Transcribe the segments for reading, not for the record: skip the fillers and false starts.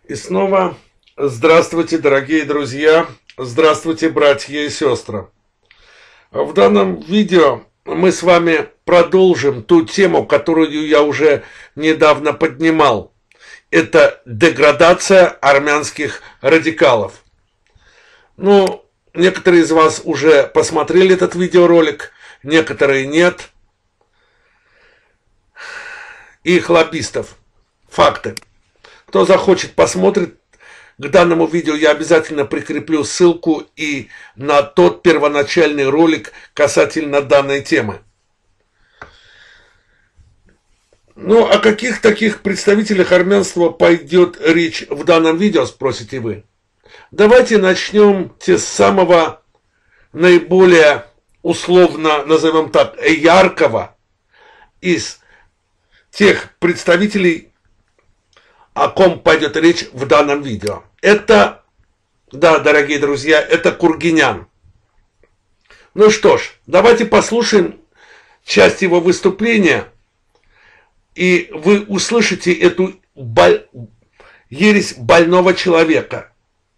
И снова здравствуйте, дорогие друзья, здравствуйте, братья и сестры. В данном видео мы с вами продолжим ту тему, которую я уже недавно поднимал. Это деградация армянских радикалов. Некоторые из вас уже посмотрели этот видеоролик, некоторые нет. Их лоббистов. Факты. Кто захочет, посмотрит. К данному видео я обязательно прикреплю ссылку и на тот первоначальный ролик касательно данной темы. О каких таких представителях армянства пойдет речь в данном видео, спросите вы? Давайте начнем с самого наиболее условно, назовем так, яркого из тех представителей, о ком пойдет речь в данном видео. Это, да, дорогие друзья, это Кургинян. Что ж, давайте послушаем часть его выступления, и вы услышите эту ересь больного человека.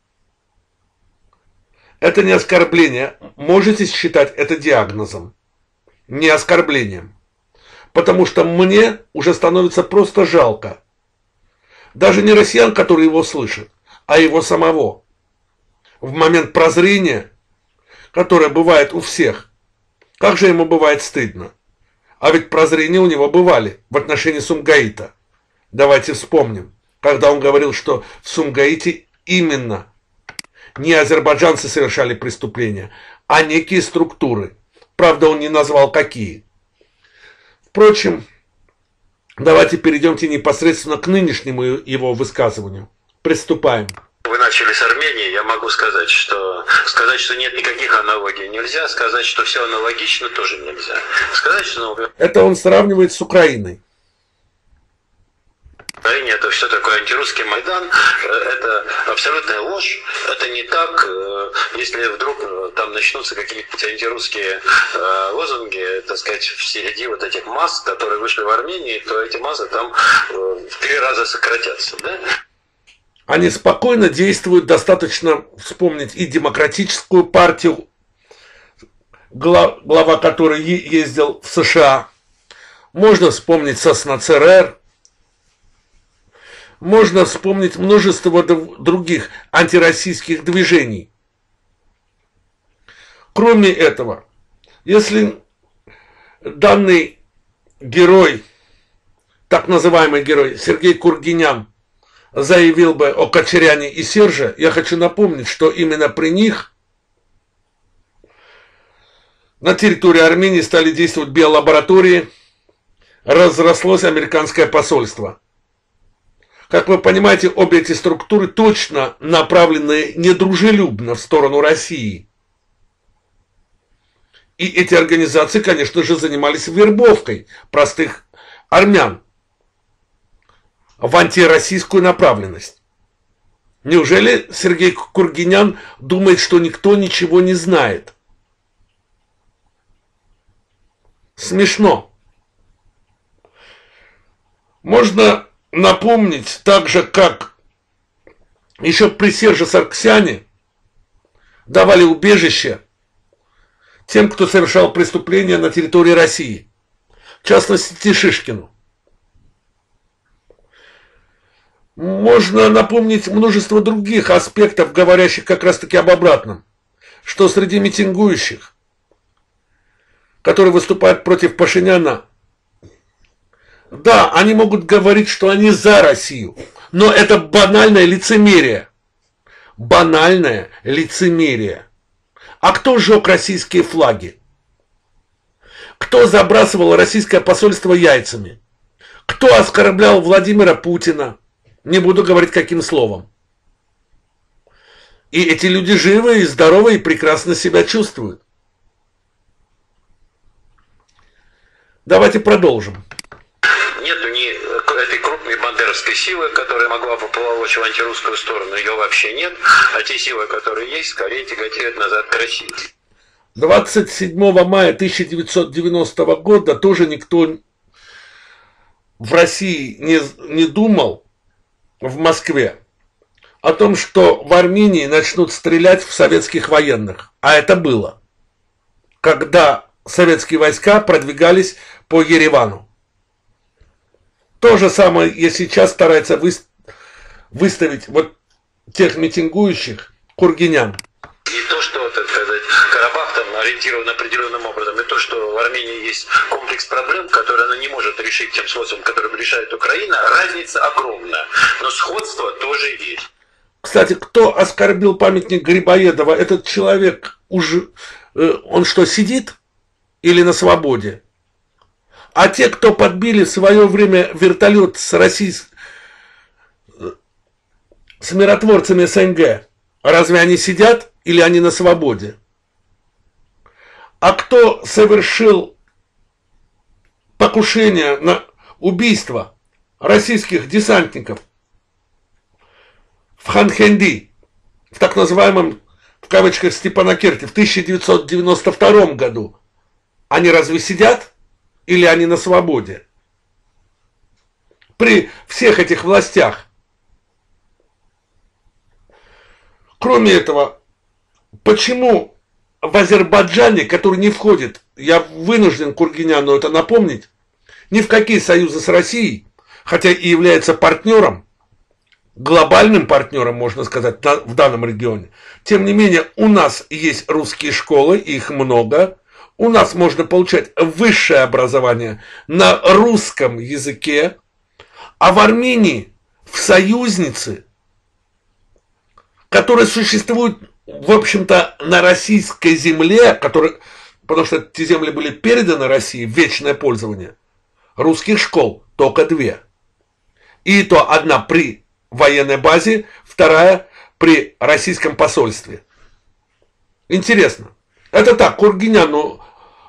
Это не оскорбление. Можете считать это диагнозом, не оскорблением. Потому что мне уже становится просто жалко. Даже не россиян, которые его слышат, а его самого. В момент прозрения, которое бывает у всех, как же ему бывает стыдно. А ведь прозрения у него бывали в отношении Сумгаита. Давайте вспомним, когда он говорил, что в Сумгаите именно не азербайджанцы совершали преступления, а некие структуры. Правда, он не назвал какие. Впрочем, давайте перейдемте непосредственно к нынешнему его высказыванию. Приступаем. Вы начали с Армении, я могу сказать, что нет никаких аналогий нельзя, сказать, что все аналогично, тоже нельзя. Сказать, что... Это он сравнивает с Украиной. Украине это все такое антирусский Майдан, это абсолютная ложь, это не так, если вдруг там начнутся какие-то антирусские лозунги, так сказать, среди вот этих масс, которые вышли в Армении, то эти массы там в 3 раза сократятся, да? Они спокойно действуют, достаточно вспомнить и демократическую партию, глава которой ездил в США, можно вспомнить Соснацерер, можно вспомнить множество других антироссийских движений. Кроме этого, если данный герой, так называемый герой Сергей Кургинян, заявил бы о Кочаряне и Серже, я хочу напомнить, что именно при них на территории Армении стали действовать биолаборатории, разрослось американское посольство. Как вы понимаете, обе эти структуры точно направлены недружелюбно в сторону России. И эти организации, конечно же, занимались вербовкой простых армян в антироссийскую направленность. Неужели Сергей Кургинян думает, что никто ничего не знает? Смешно. Можно напомнить, так же, как еще при Серже Сарксяне давали убежище тем, кто совершал преступления на территории России, в частности Шишкину. Можно напомнить множество других аспектов, говорящих как раз-таки об обратном, что среди митингующих, которые выступают против Пашиняна, да, они могут говорить, что они за Россию, но это банальное лицемерие. Банальное лицемерие. А кто сжег российские флаги? Кто забрасывал российское посольство яйцами? Кто оскорблял Владимира Путина? Не буду говорить каким словом. И эти люди живы и здоровы и прекрасно себя чувствуют. Давайте продолжим. Нету ни этой крупной бандеровской силы, которая могла бы поволочь в антирусскую сторону, ее вообще нет. А те силы, которые есть, скорее тяготеют назад к России. 27 мая 1990 года тоже никто в России не думал, в Москве, о том, что в Армении начнут стрелять в советских военных. А это было, когда советские войска продвигались по Еревану. То же самое и сейчас старается выставить вот тех митингующих кургинян. И то, что, так сказать, Карабах там ориентирован определенным образом, и то, что в Армении есть комплекс проблем, которые она не может решить тем способом, которым решает Украина, разница огромная. Но сходство тоже есть. Кстати, кто оскорбил памятник Грибоедова, этот человек уже, он что, сидит или на свободе? А те, кто подбили в свое время вертолет с миротворцами СНГ, разве они сидят или они на свободе? А кто совершил покушение на убийство российских десантников в Ханхенди, в так называемом, в кавычках, Степанакерте в 1992 году, они разве сидят или они на свободе? При всех этих властях. Кроме этого, почему в Азербайджане, который не входит, я вынужден Кургиняну это напомнить, ни в какие союзы с Россией, хотя и является партнером, глобальным партнером, можно сказать, в данном регионе, тем не менее у нас есть русские школы, их много, у нас можно получать высшее образование на русском языке, а в Армении в союзнице, которые существуют, в общем-то, на российской земле, потому что эти земли были переданы России в вечное пользование, русских школ только 2. И то одна при военной базе, вторая при российском посольстве. Интересно. Это так, Кургиняну,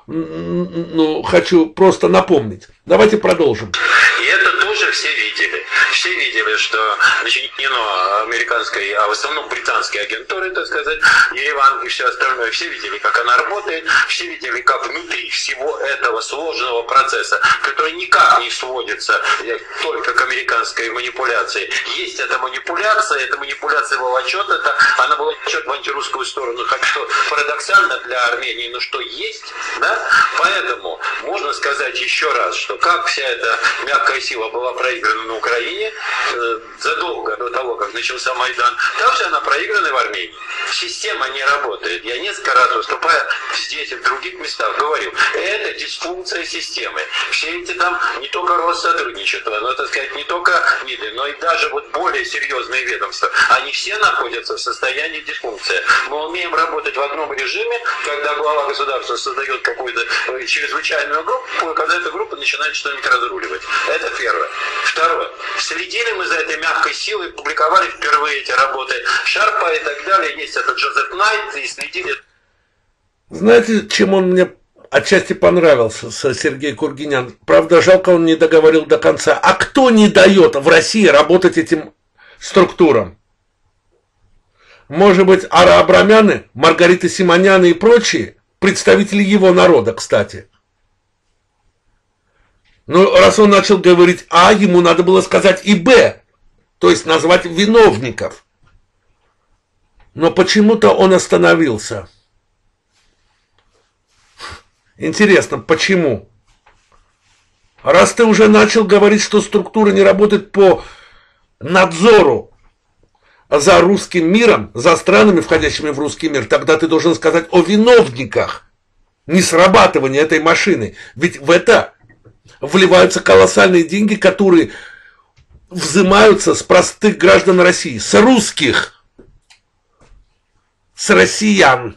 хочу просто напомнить. Давайте продолжим. И это тоже все видели. Все видели, что начинено американской, а в основном британской агентурой, так сказать, Ереван и все остальное. Все видели, как она работает, все видели, как внутри всего этого сложного процесса, который никак не сводится только к американской манипуляции. Есть эта манипуляция волочет это, она волочет в антирусскую сторону, хоть что парадоксально для Армении, но что есть, да? Поэтому можно сказать еще раз, что как вся эта мягкая сила была проиграна на Украине, задолго до того, как начался Майдан, так же она проиграна и в Армении. Система не работает. Я несколько раз, выступая здесь и в других местах, говорил, это дисфункция системы. Все эти там не только Россотрудничество, но, так сказать, не только МИДы, но и даже вот более серьезные ведомства, они все находятся в состоянии дисфункции. Мы умеем работать в одном режиме, когда глава государства создает какую-то чрезвычайную группу, когда эта группа начинает что-нибудь разруливать. Это первое. Второе. Следили мы за этой мягкой силой, публиковали впервые эти работы Шарпа и так далее. Есть этот Джозеф Найт, и следили. Знаете, чем он мне отчасти понравился, Сергей Кургинян? Правда, жалко, он не договорил до конца. А кто не дает в России работать этим структурам? Может быть, Ара Абрамяны, Маргарита Симоняны и прочие, представители его народа, кстати. Но раз он начал говорить А, ему надо было сказать и Б, то есть назвать виновников. Но почему-то он остановился. Интересно, почему? Раз ты уже начал говорить, что структура не работает по надзору за русским миром, за странами, входящими в русский мир, тогда ты должен сказать о виновниках несрабатывания этой машины. Ведь в это вливаются колоссальные деньги, которые взимаются с простых граждан России, с русских, с россиян.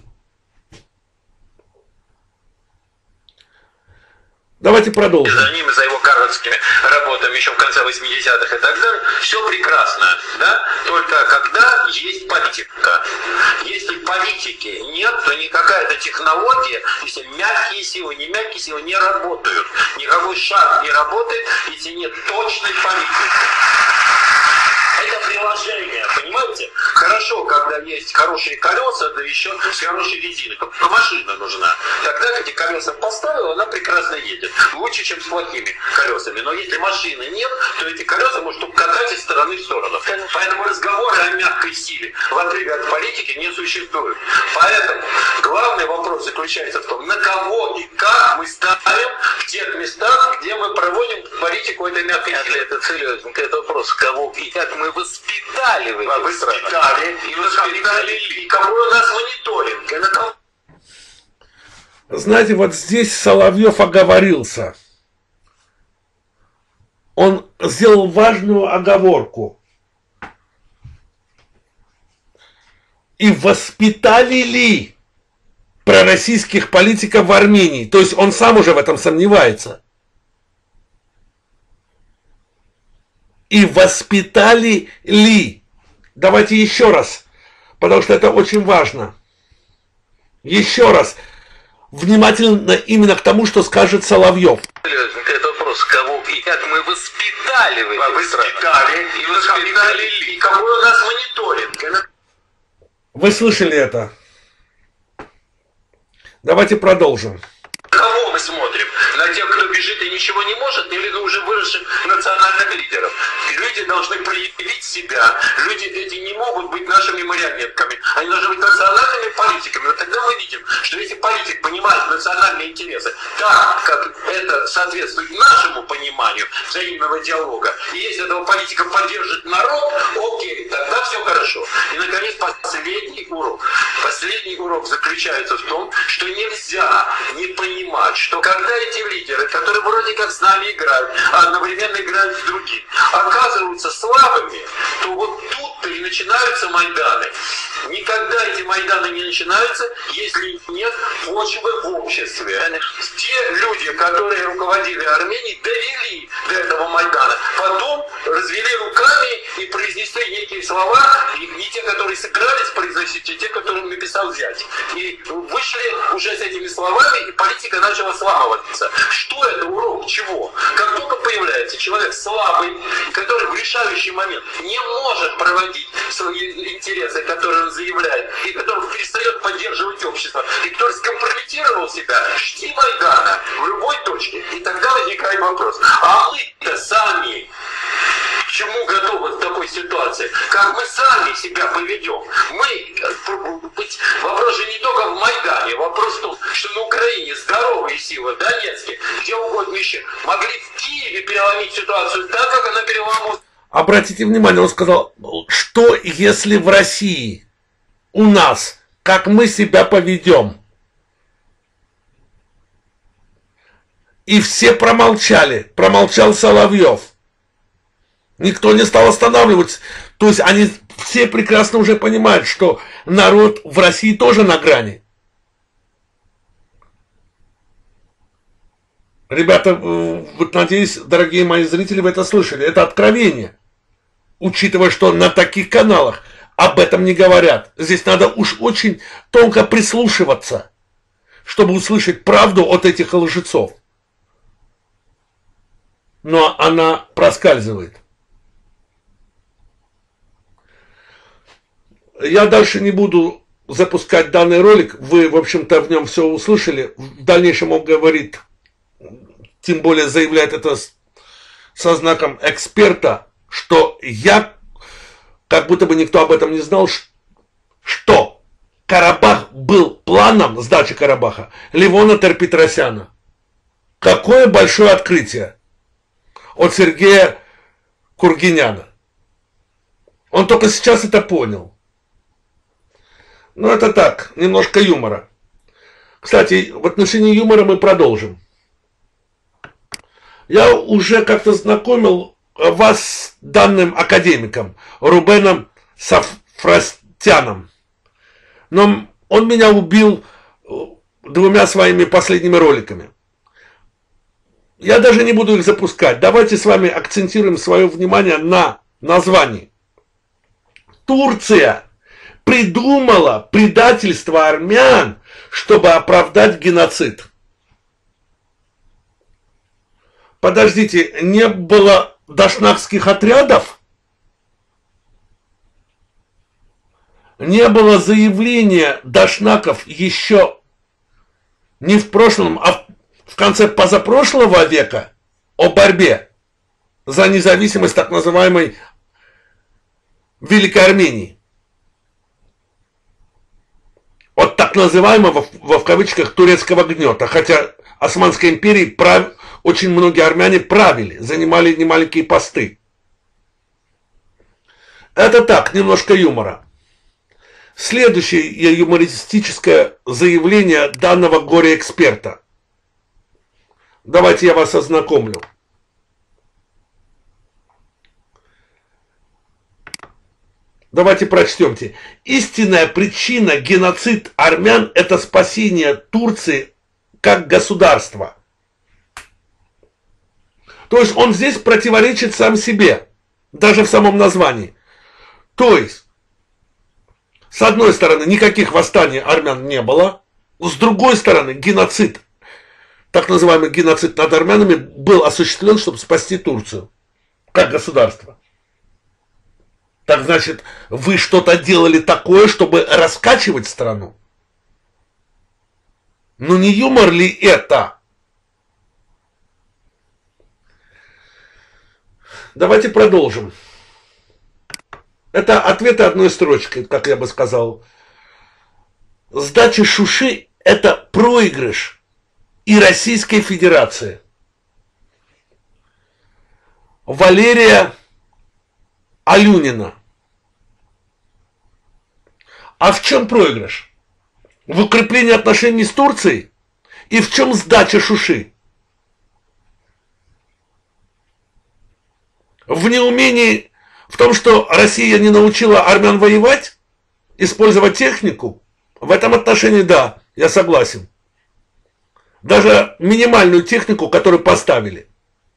Давайте продолжим. За ним, за его гарвардскими работами еще в конце 80-х и так далее, все прекрасно, да? Только когда есть политика. Если политики нет, то никакая-то технология, если мягкие силы, не мягкие силы не работают. Никакой шаг не работает, если нет точной политики. Это приложение, понимаете? Хорошо. хорошо, когда есть хорошие колеса, да еще с хорошей резиной. Только машина нужна. Тогда эти колеса поставил, она прекрасно едет. Лучше, чем с плохими колесами. Но если машины нет, то эти колеса может только катать из стороны в сторону. Поэтому разговоры о мягкой силе в отрыве от политики не существуют. Поэтому главный вопрос заключается в том, на кого и как мы ставим в тех местах, где мы проводим политику этой мягкой силы. Для этой цели возникает вопрос, кого и как мы воспитали в этих странах. Воспитали, и какой у нас мониторинг, и на кого... Знаете, вот здесь Соловьев оговорился. Он сделал важную оговорку. И воспитали ли пророссийских политиков в Армении? То есть он сам уже в этом сомневается. И воспитали ли? Давайте еще раз, потому что это очень важно. Еще раз. Внимательно именно к тому, что скажет Соловьев. Возникает вопрос, кого и как мы воспитали в этих странах. И воспитали ли? И какой у нас мониторинг? Вы слышали это? Давайте продолжим. Кого мы смотрим? На тех, кто бежит и ничего не может, или на уже выросших национальных лидеров? Люди должны проявить себя. Люди эти не могут быть нашими марионетками. Они должны быть национальными политиками. Но тогда мы видим, что если политик понимает национальные интересы так, как это соответствует нашему пониманию взаимного диалога, и если этого политика поддержит народ, окей, тогда все хорошо. И, наконец, последний урок. Последний урок заключается в том, что нельзя не понимать, что когда эти лидеры, которые вроде как с нами играют, а одновременно играют с другими, оказываются слабыми, то вот тут-то и начинаются Майданы. Никогда эти Майданы не начинаются, если нет почвы в обществе. Те люди, которые руководили Арменией, довели до этого Майдана. Потом развели руками и произнесли некие слова, и не те, которые собирались произносить, а те, которые написал зять. И вышли уже с этими словами, и политика начала сламываться. Что это урок? Чего? Как только появляется человек слабый, который в решающий момент не может проводить свои интересы, которые он заявляет, и который перестает поддерживать общество, и который скомпрометировал себя, жди Майдана в любой точке. И тогда возникает вопрос, а мы-то сами к чему готовы в такой ситуации? Как мы сами себя поведем? Вопрос же не только в Майдане, вопрос в том, что на Украине здоровые силы, в Донецке, где угодно еще, могли в Киеве переломить ситуацию так, как она переломилась. Обратите внимание, он сказал, что если в России, у нас, как мы себя поведем? И все промолчали, промолчал Соловьев. Никто не стал останавливать. То есть они все прекрасно уже понимают, что народ в России тоже на грани. Ребята, вот надеюсь, дорогие мои зрители, вы это слышали. Это откровение. Учитывая, что на таких каналах об этом не говорят. Здесь надо уж очень тонко прислушиваться, чтобы услышать правду от этих лжецов. Но она проскальзывает. Я дальше не буду запускать данный ролик. Вы, в общем-то, в нем все услышали. В дальнейшем он говорит, тем более заявляет это со знаком эксперта, что я, как будто бы никто об этом не знал, что Карабах был планом сдачи Карабаха Левона Тер-Петросяна. Какое большое открытие от Сергея Кургиняна. Он только сейчас это понял. Но это так, немножко юмора. Кстати, в отношении юмора мы продолжим. Я уже как-то знакомил вас с данным академиком Рубеном Сафрастяном. Но он меня убил двумя своими последними роликами. Я даже не буду их запускать. Давайте с вами акцентируем свое внимание на названии. Турция придумала предательство армян, чтобы оправдать геноцид. Подождите, не было дашнакских отрядов? не было заявления дашнаков еще не в прошлом, а в конце позапрошлого века о борьбе за независимость так называемой Великой Армении. От так называемого, в кавычках, турецкого гнета. Хотя Османской империей очень многие армяне правили, занимали немаленькие посты. Это так, немножко юмора. Следующее юмористическое заявление данного горе-эксперта. Давайте я вас ознакомлю. Давайте прочтемте. Истинная причина геноцид армян – это спасение Турции как государства. То есть он здесь противоречит сам себе, даже в самом названии. То есть, с одной стороны, никаких восстаний армян не было, с другой стороны, геноцид, так называемый геноцид над армянами, был осуществлен, чтобы спасти Турцию как государство. Так значит, вы что-то делали такое, чтобы раскачивать страну? Ну не юмор ли это? Давайте продолжим. Это ответы одной строчкой, как я бы сказал. Сдача Шуши – это проигрыш и Российской Федерации. Валерия Алюнина. А в чем проигрыш? В укреплении отношений с Турцией? И в чем сдача Шуши? В неумении, в том, что Россия не научила армян воевать, использовать технику? В этом отношении да, я согласен. Даже минимальную технику, которую поставили.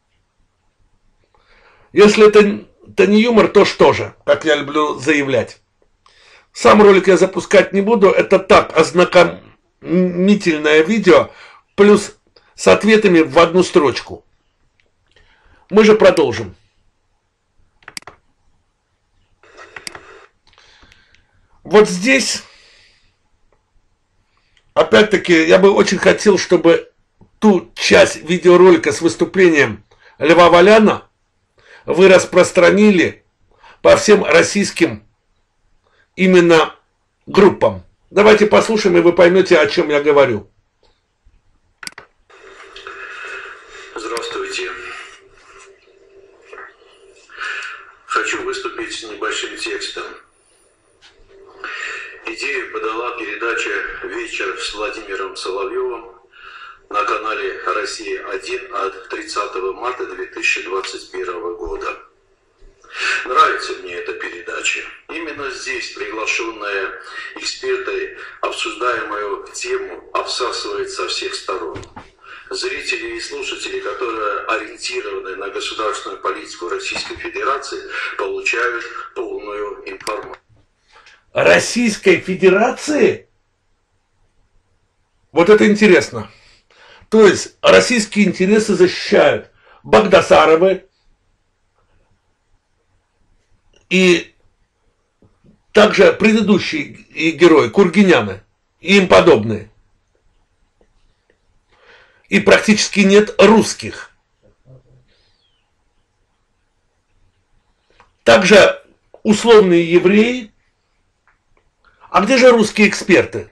Если это не юмор, то что же, как я люблю заявлять. Сам ролик я запускать не буду, это так, ознакомительное видео, плюс с ответами в одну строчку. Мы же продолжим. Вот здесь, опять-таки, я бы очень хотел, чтобы ту часть видеоролика с выступлением Льва Валяна вы распространили по всем российским именно группам. Давайте послушаем, и вы поймете, о чем я говорю. Здравствуйте. Хочу выступить с небольшим текстом. Идею подала передача «Вечер с Владимиром Соловьевым» на канале «Россия-1» от 30 марта 2021 года. Нравится мне эта передача. Именно здесь приглашенные эксперты обсуждаемую тему обсасывают со всех сторон. Зрители и слушатели, которые ориентированы на государственную политику Российской Федерации, получают полную информацию. Российской Федерации? Вот это интересно. То есть российские интересы защищают Багдасаровы и также предыдущие герои, кургиняны и им подобные. И практически нет русских. Также условные евреи. А где же русские эксперты?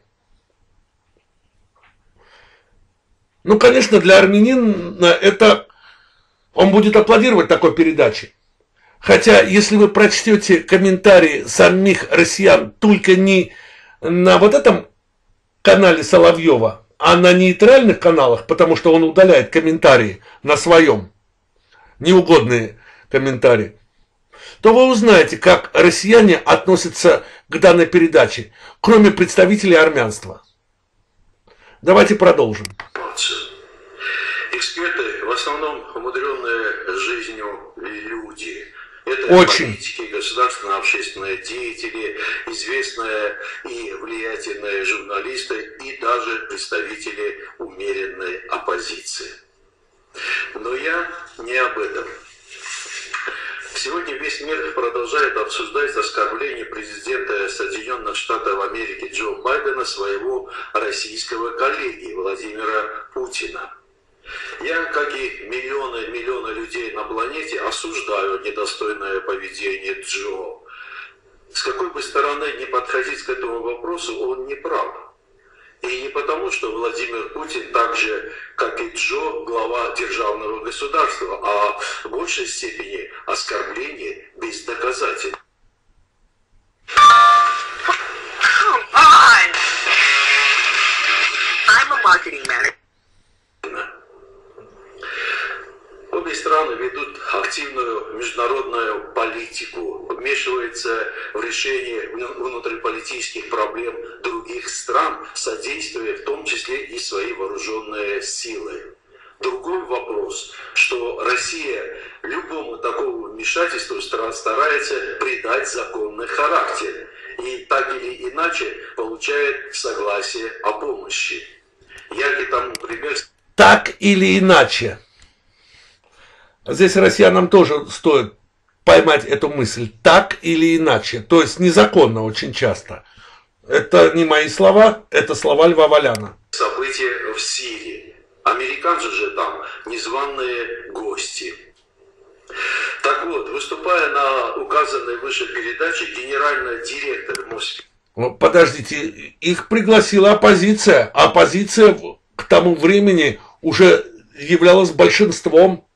Ну, конечно, для армянина это... Он будет аплодировать такой передаче. Хотя, если вы прочтете комментарии самих россиян только не на вот этом канале Соловьева, а на нейтральных каналах, потому что он удаляет комментарии на своем, неугодные комментарии, то вы узнаете, как россияне относятся к данной передаче, кроме представителей армянства. Давайте продолжим. Эксперты в основном умудренные жизнью люди. Это очень. Политики, государственные, общественные деятели, известные и влиятельные журналисты и даже представители умеренной оппозиции. Но я не об этом. Сегодня весь мир продолжает обсуждать оскорбление президента Соединенных Штатов Америки Джо Байдена своего российского коллеги Владимира Путина. Я, как и миллионы людей на планете, осуждаю недостойное поведение Джо. С какой бы стороны ни подходить к этому вопросу, он не прав. И не потому, что Владимир Путин так же, как и Джо, глава державного государства, а в большей степени оскорбление без доказательств. Обе страны ведут активную международную политику, вмешиваются в решение внутриполитических проблем других стран, содействуя в том числе и свои вооруженные силы. Другой вопрос, что Россия любому такому вмешательству старается придать законный характер и так или иначе получает согласие о помощи. Яркий тому пример... Так или иначе. Здесь россиянам тоже стоит поймать эту мысль. Так или иначе. То есть незаконно очень часто. Это не мои слова, это слова Льва Валяна. События в Сирии. Американцы же там незваные гости. Так вот, выступая на указанной выше передаче, генеральный директор Москвы... Подождите, их пригласила оппозиция. А оппозиция к тому времени уже являлась большинством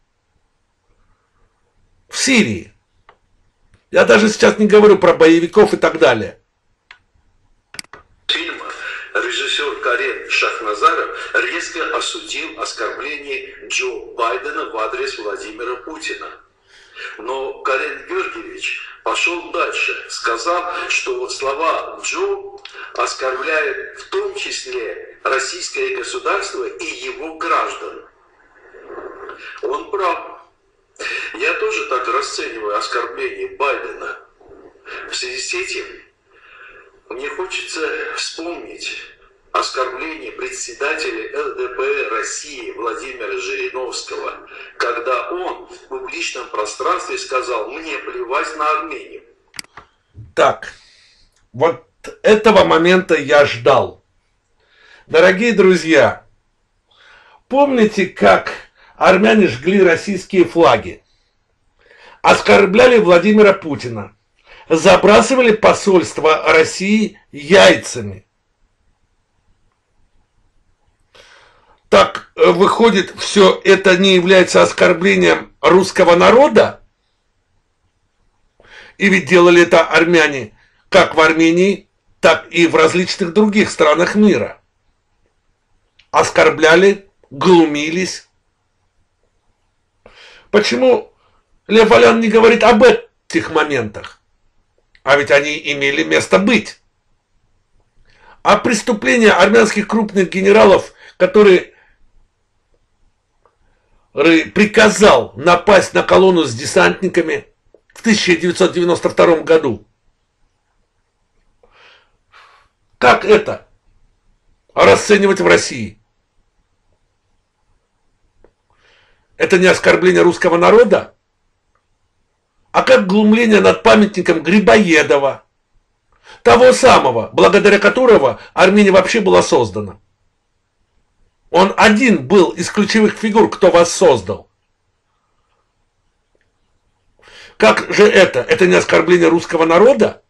в Сирии. Я даже сейчас не говорю про боевиков и так далее. Фильма режиссер Карен Шахназаров резко осудил оскорбление Джо Байдена в адрес Владимира Путина. Но Карен Георгиевич пошел дальше, сказав, что слова Джо оскорбляют в том числе российское государство и его граждан. Он прав. Я тоже так расцениваю оскорбление Байдена. В связи с этим мне хочется вспомнить оскорбление председателя ЛДПР России Владимира Жириновского, когда он в публичном пространстве сказал: «Мне плевать на Армению». Так, вот этого момента я ждал. Дорогие друзья, помните, как армяне жгли российские флаги, оскорбляли Владимира Путина, забрасывали посольство России яйцами? Так, выходит, все это не является оскорблением русского народа? И ведь делали это армяне как в Армении, так и в различных других странах мира. Оскорбляли, глумились. Почему Лев Валян не говорит об этих моментах? А ведь они имели место быть. А преступления армянских крупных генералов, которые приказал напасть на колонну с десантниками в 1992 году. Как это расценивать в России? Это не оскорбление русского народа? А как глумление над памятником Грибоедова, того самого, благодаря которого Армения вообще была создана? Он один был из ключевых фигур, кто вас создал. Как же это? Это не оскорбление русского народа?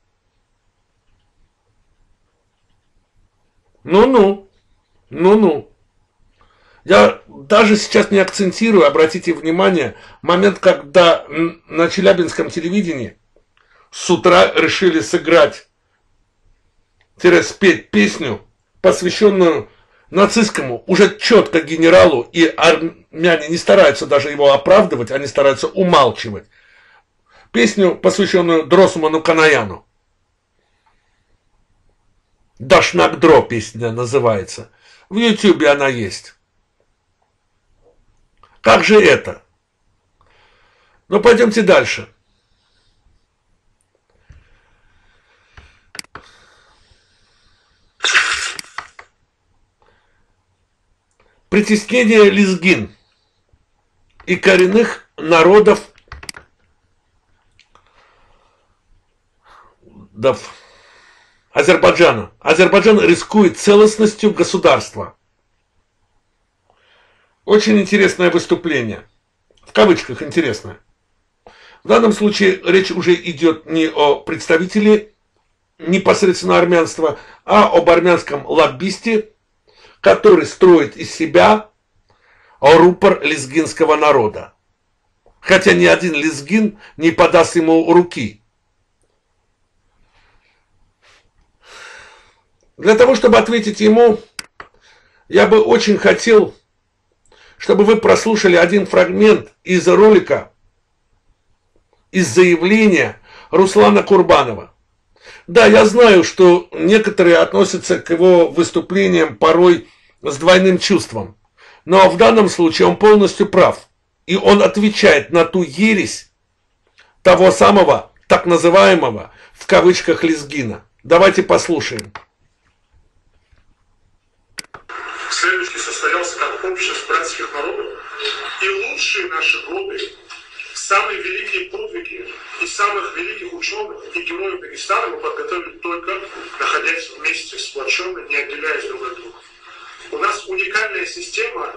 Ну-ну. Я даже сейчас не акцентирую, обратите внимание, момент, когда на челябинском телевидении с утра решили сыграть, спеть песню, посвященную нацистскому, уже четко генералу, и армяне не стараются даже его оправдывать, они стараются умалчивать. Песню, посвященную Дросману Канаяну. Дашнак-Дро песня называется. В Ютубе она есть. Как же это? Ну, пойдемте дальше. Притеснение лезгин и коренных народов Азербайджана. Азербайджан рискует целостностью государства. Очень интересное выступление. В кавычках интересное. В данном случае речь уже идет не о представителе непосредственно армянства, а об армянском лоббисте, который строит из себя рупор лезгинского народа. Хотя ни один лезгин не подаст ему руки. Для того, чтобы ответить ему, я бы очень хотел, чтобы вы прослушали один фрагмент из ролика, из заявления Руслана Курбанова. Да, я знаю, что некоторые относятся к его выступлениям порой с двойным чувством. Но в данном случае он полностью прав. И он отвечает на ту ересь того самого, так называемого, в кавычках, лезгина. Давайте послушаем. Следующий состоялся как общество братских народов, и лучшие наши годы, самые великие подвиги и самых великих ученых и героев Дагестана мы подготовили только находясь вместе, сплоченно, не отделяясь друг от друга. У нас уникальная система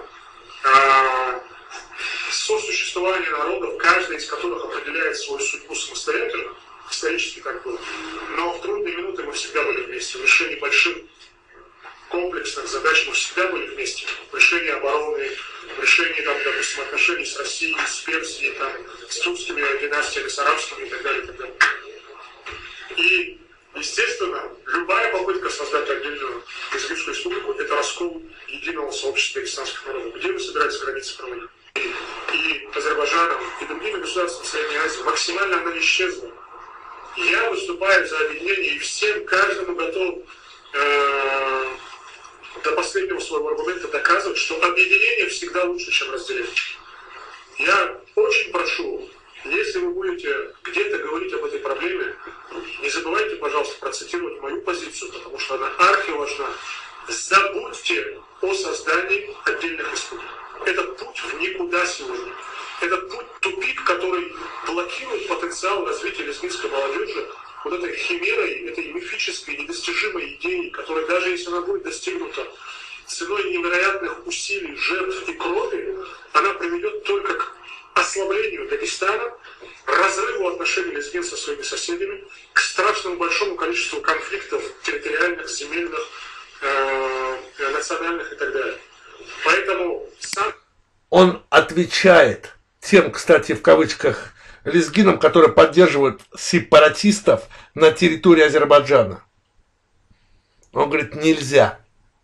сосуществования народов, каждый из которых определяет свою судьбу самостоятельно, исторически так было. Но в трудные минуты мы всегда были вместе, в решении больших комплексных задач мы всегда были вместе. В решении обороны, в решении, там, допустим, отношений с Россией, с Персией, там, с тюркскими династиями, с арабскими и так далее, и так далее. И, естественно, любая попытка создать отдельную лезгинскую республику – это раскол единого сообщества дагестанских народов. Где вы собираетесь границы проводить? И Азербайджаном, и другими государствами Средней Азии максимально она исчезла. Я выступаю за объединение и всем, каждому готов до последнего своего аргумента доказывать, что объединение всегда лучше, чем разделение. Я очень прошу, если вы будете где-то говорить об этой проблеме, не забывайте, пожалуйста, процитировать мою позицию, потому что она архиважна. Забудьте о создании отдельных республик. Это путь в никуда сегодня. Это путь тупик, который блокирует потенциал развития лезгинской молодежи вот этой химерой, этой мифической, недостижимой идеей, которая даже если она будет достигнута ценой невероятных усилий, жертв и крови, она приведет только к ослаблению Дагестана, разрыву отношений лезгин со своими соседями, к страшному большому количеству конфликтов территориальных, земельных, национальных и так далее. Поэтому сам... Он отвечает тем, кстати, в кавычках, лезгинам, которые поддерживают сепаратистов на территории Азербайджана. Он говорит, нельзя.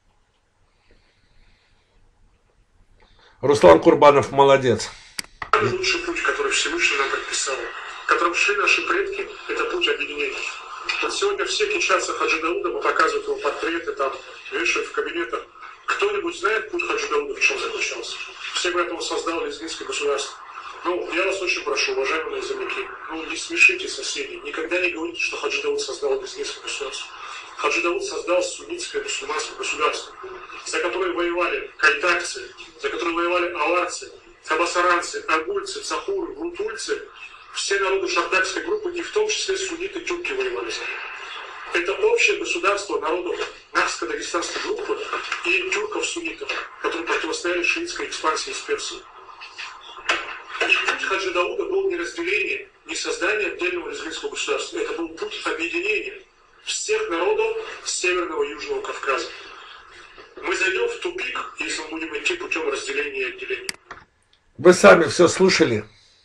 Руслан Курбанов молодец. Лучший путь, который Всевышний нам предписал, которым шли наши предки, это путь объединения. Вот сегодня все кичатся Хаджи Даудом, показывают его портреты, там, вешают в кабинетах. Кто-нибудь знает путь Хаджи Дауда, в чем заключался? Все говорят, он создал лезгинское государство. Ну, я вас очень прошу, уважаемые земляки, ну не смешите соседей, никогда не говорите, что Хаджи Дауд создал лезгинское государство. Хаджи Дауд создал суннитское мусульманское государство, за которое воевали кайтакцы, за которое воевали аларцы, табасаранцы, агульцы, цахуры, рутульцы, все народы шардакской группы, и в том числе сунниты тюрки воевали за него. Это общее государство народов Нахско-Дагестанской группы и тюрков-суннитов, которые противостояли шиитской экспансии из Персии. И путь Хаджи Дауда был не разделение, не создание отдельного лезгинского государства. Это был путь объединения всех народов Северного и Южного Кавказа. Мы зайдем в тупик, если мы будем идти путем разделения и отделения. Вы сами все слышали.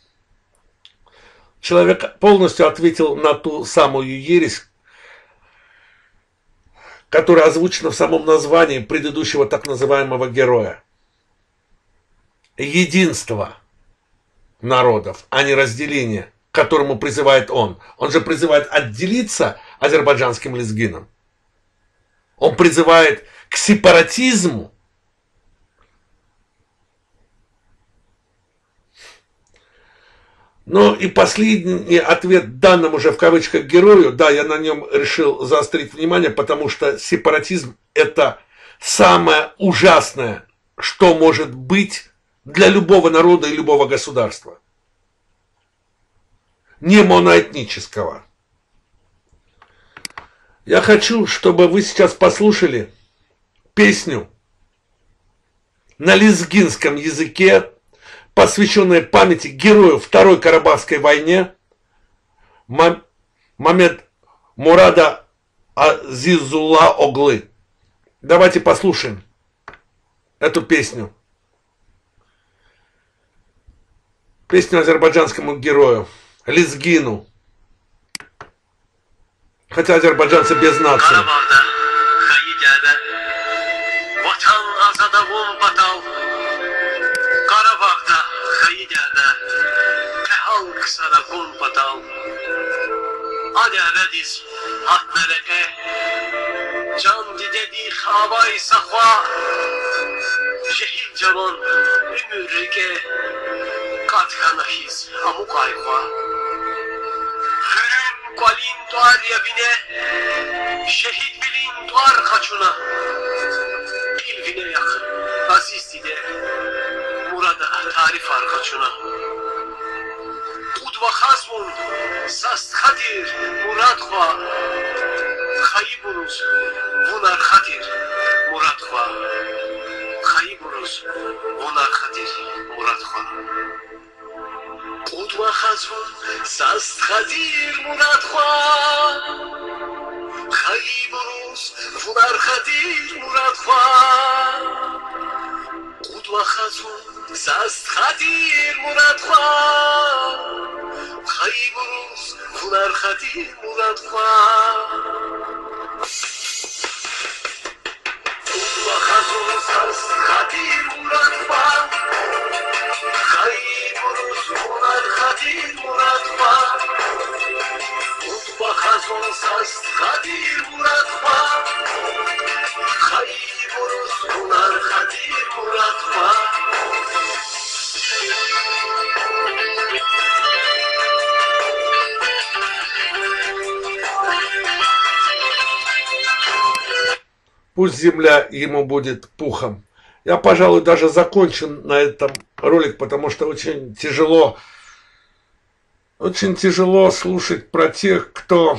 Человек полностью ответил на ту самую ересь, которая озвучена в самом названии предыдущего так называемого героя. Единство народов, а не разделение, к которому призывает он. Он же призывает отделиться азербайджанским лезгинам. Он призывает к сепаратизму. Ну и последний ответ данному уже в кавычках герою, да, я на нем решил заострить внимание, потому что сепаратизм – это самое ужасное, что может быть для любого народа и любого государства. Не моноэтнического. Я хочу, чтобы вы сейчас послушали песню на лезгинском языке, посвященную памяти герою Второй Карабахской войне, Мамед Мурада Азизулла Оглы. Давайте послушаем эту песню. Песню азербайджанскому герою, лезгину. Хотя азербайджанцы без нации. Can didedi havai sahwa Şehil cavan ümürge Katkanahiz amuk aywa Hürün kalin tuar yabine Şehit bilin tuar kaçuna İlvine yak aziz dide Murada tarif arkaçuna Udva khazmun sast khadir murad khwa Kayıburuz vunar khadir murad khwa Kayıburuz vunar khadir murad khwa Udva khazmun sast khadir murad khwa Kayıburuz vunar khadir murad khwa Udva khazmun sast khadir murad khwa Kayıburuz vunar khadir murad khwa Udva khazmun sast khadir murad khwa Kayıburuz vunar khadir murad khwa Udva khazmun sast khadir murad khwa Kayıburuz vunar khadir murad khwa Пусть земля ему будет пухом. Я, пожалуй, даже закончу на этом ролик, потому что очень тяжело слушать про тех, кто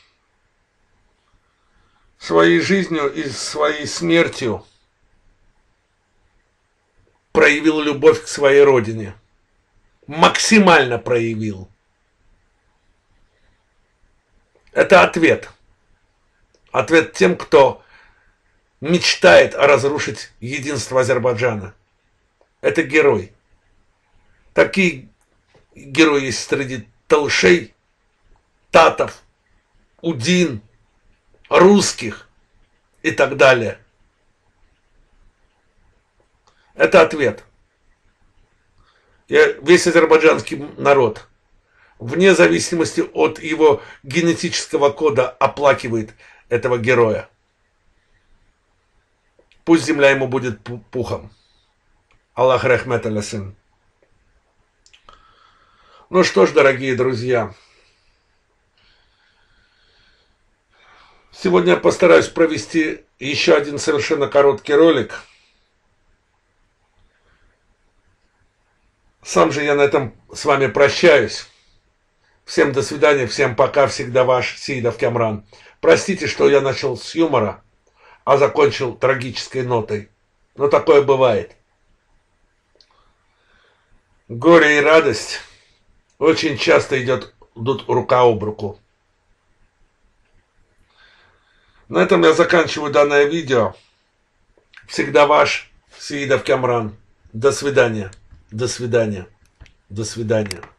своей жизнью и своей смертью проявил любовь к своей родине. Максимально проявил. Это ответ. Ответ тем, кто мечтает разрушить единство Азербайджана. Это герой. Такие герои есть среди талшей, татов, удин, русских и так далее. Это ответ. Весь азербайджанский народ, вне зависимости от его генетического кода, оплакивает этого героя. Пусть земля ему будет пухом. Аллах рахмет алясын. Ну что ж, дорогие друзья. Сегодня я постараюсь провести еще один совершенно короткий ролик. Сам же я на этом с вами прощаюсь. Всем до свидания, всем пока, всегда ваш Сеидов Камран. Простите, что я начал с юмора, а закончил трагической нотой. Но такое бывает. Горе и радость очень часто идут рука об руку. На этом я заканчиваю данное видео. Всегда ваш Сеидов Камран. До свидания. До свидания. До свидания.